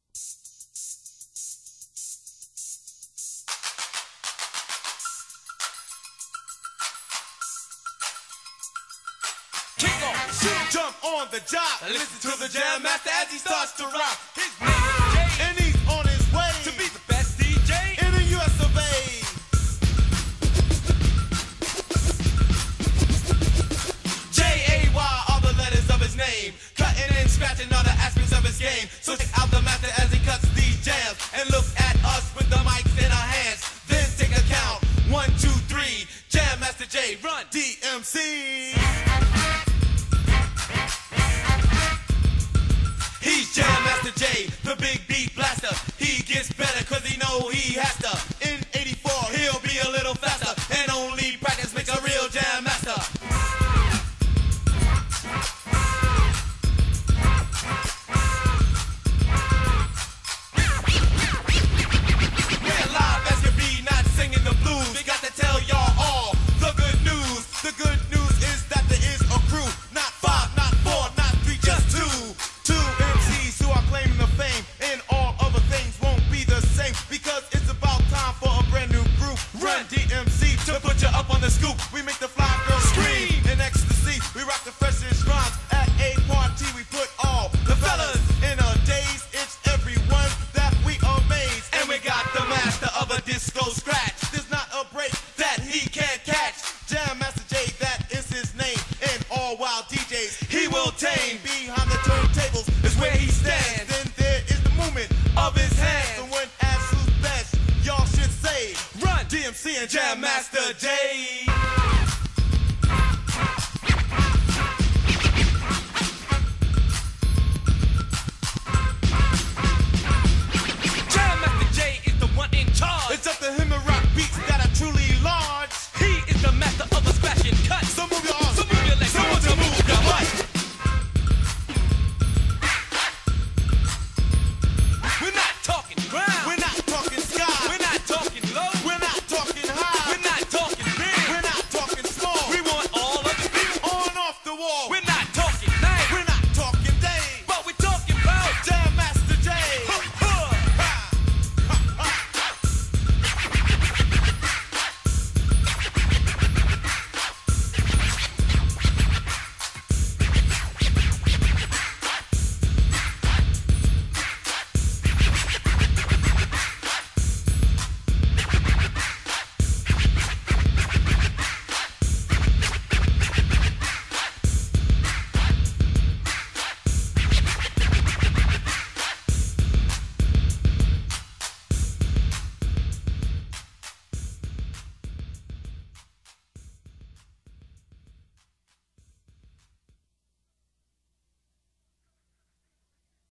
Kick off, shoot, jump on the job. Listen to the Jam Master as he starts to rock. His name is Jay, and he's on his way to be the best DJ in the US of A. J-A-Y are the letters of his name, cutting and scratching all the aspects of his game. So check out the master as he cuts these jams, and look at us with the mics in our hands. Then take a count, 1, 2, 3. Jam Master Jay, run DMC. He's Jam Master Jay, the big beat blaster. He gets better cause he know he has to. In 84 he'll be a little faster, and only practice makes a real Jam Master. We're live as can be, not singing the blues. We got to tell y'all all the good news. The good news is that there is a crew, not 5, not 4, not 3, just 2. MCs who are claiming the fame, and all other things won't be the same, because it's about time for a brand new group. Run DMC to put you up on the scoop. We make the fly girls scream in ecstasy. We rock the freshest rhymes at a party. We put all the fellas in a daze. It's everyone that we amaze. And we got the master of a disco scratch. There's not a break that he can't catch. Jam Master Jay, that is his name. And all wild DJs he will tame. Behind the turntables is where he stands. Then there is the movement of his hands. So when asked who's best, y'all should say, run DMC and Jam Master Jay.